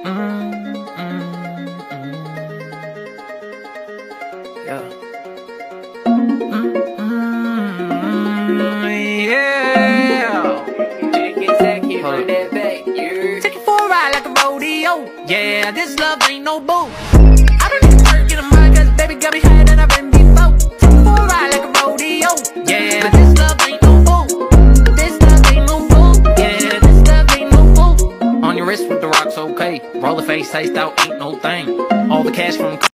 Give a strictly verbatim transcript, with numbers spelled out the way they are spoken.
Mm, mm, mm. Yeah. Mm, mm, yeah. Take it, take it, run that back, yeah. Take it for a ride like a rodeo. Yeah, this love ain't no boo. I don't need to work in a mind, cause baby got me higher than I've been before. Take it for a ride like a rodeo. Yeah, this love ain't no boo. This love ain't no boo. Yeah, this love ain't no boo. On your wrist with the rocks, okay. Roll the face, taste out, ain't no thing. All the cash from